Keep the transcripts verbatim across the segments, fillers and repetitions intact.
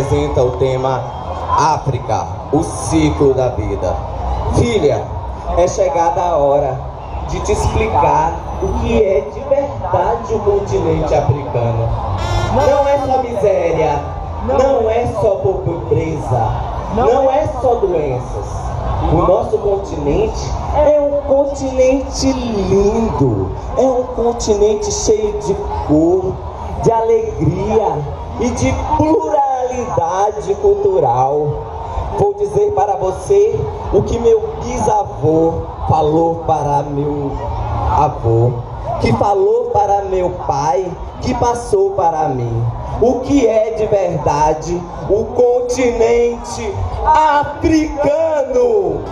apresenta o tema África, o ciclo da vida. Filha, é chegada a hora de te explicar o que é de verdade o continente africano. Não é só miséria, não é só pobreza, não é só doenças. O nosso continente é um continente lindo, é um continente cheio de cor, de alegria e de pluralidade cultural. Vou dizer para você o que meu bisavô falou para meu avô, que falou para meu pai, que passou para mim. O que é de verdade o continente africano?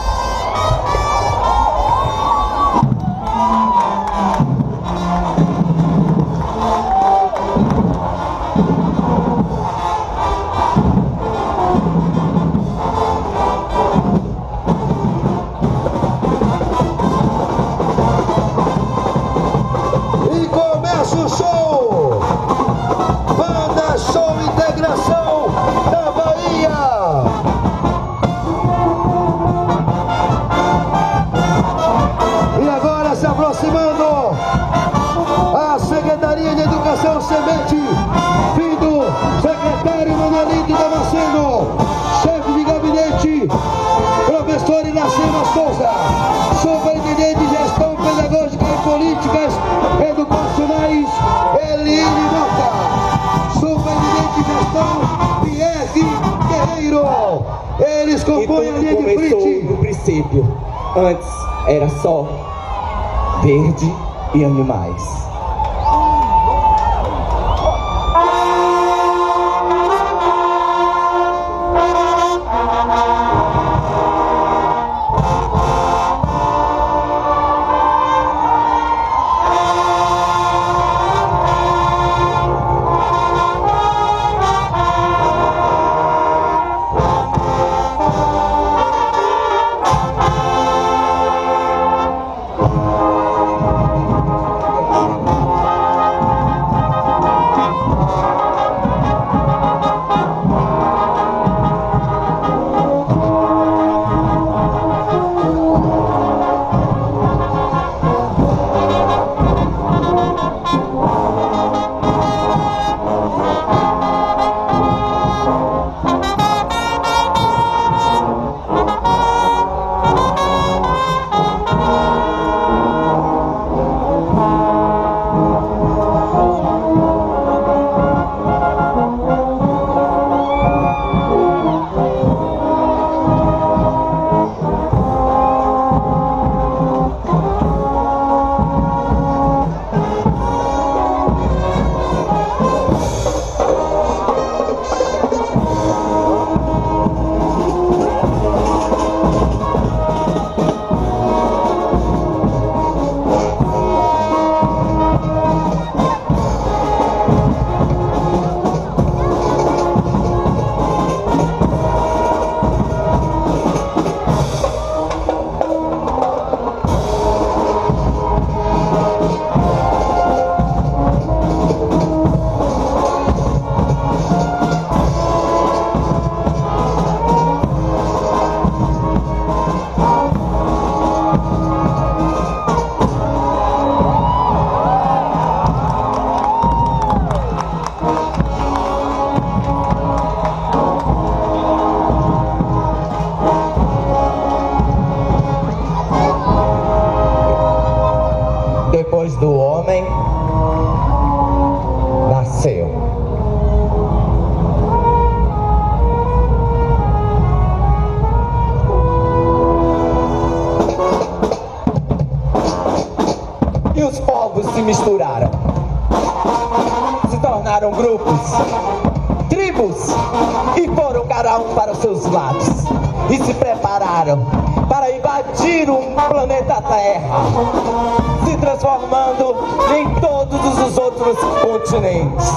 Semente, vindo secretário Manolito Damasceno, chefe de gabinete, professor Iracema Souza, superintendente de gestão pedagógica e políticas educacionais, Eline Mota, superintendente de gestão, Pierre Guerreiro. Eles compõem a linha de frente. No princípio, antes era só verde e animais. Depois do homem, nasceu. E os povos se misturaram, se tornaram grupos, tribos, e foram cada um para os seus lados, e se prepararam para invadir o planeta Terra, se transformando em todos os outros continentes.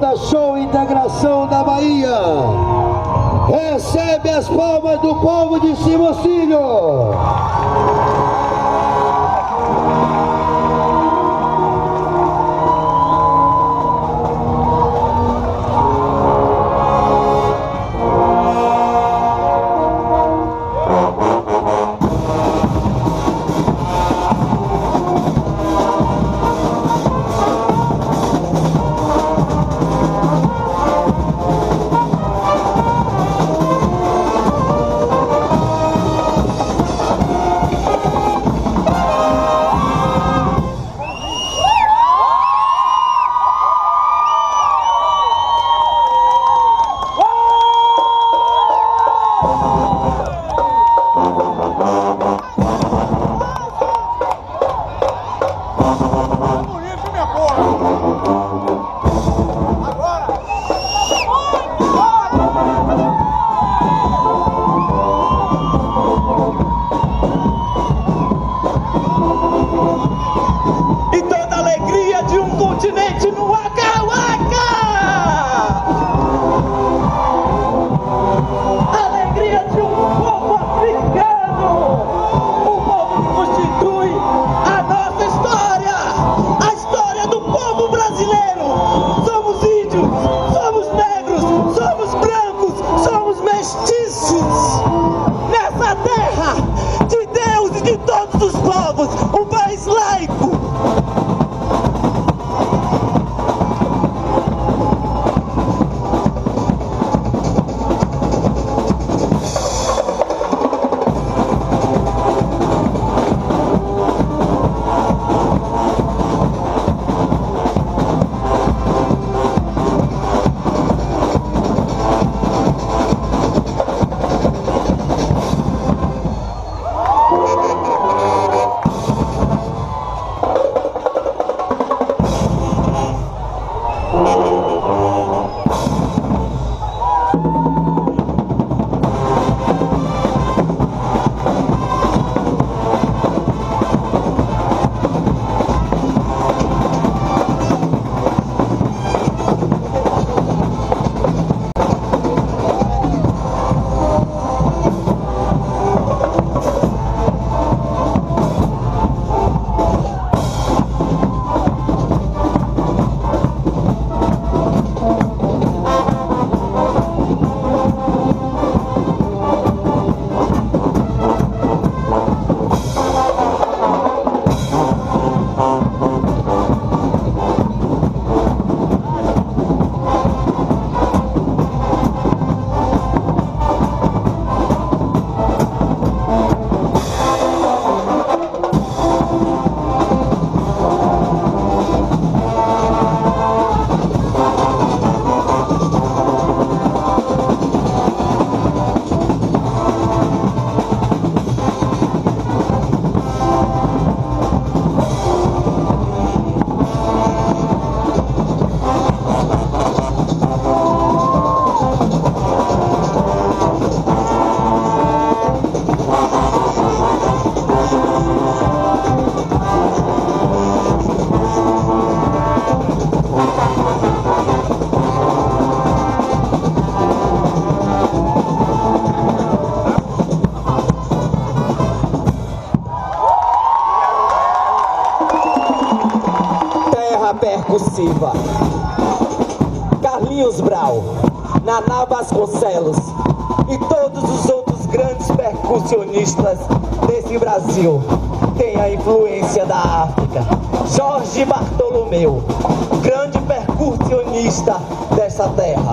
Banda Show Integração da Bahia. Recebe as palmas do povo de Simocílio. Percussiva, Carlinhos Brau, Naná Vasconcelos e todos os outros grandes percussionistas desse Brasil têm a influência da África. Jorge Bartolomeu, grande percussionista dessa terra.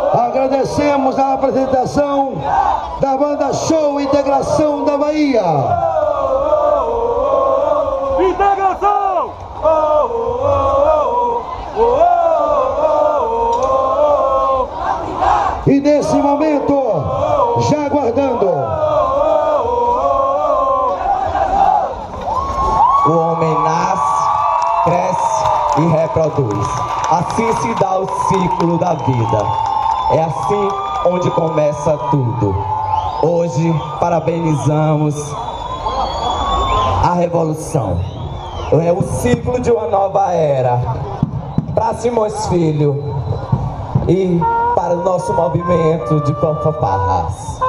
Agradecemos a apresentação da banda Show Integração da Bahia. Integração! E nesse momento, já aguardando, o homem nasce, cresce e reproduz. Assim se dá o ciclo da vida. É assim onde começa tudo. Hoje parabenizamos a revolução. É o ciclo de uma nova era. Para Simões Filho e para o nosso movimento de fanfarras.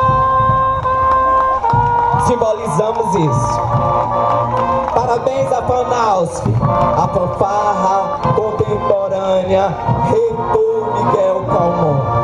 Simbolizamos isso. Parabéns a Fanausp, a fanfarra contemporânea Reitor Miguel Calmon.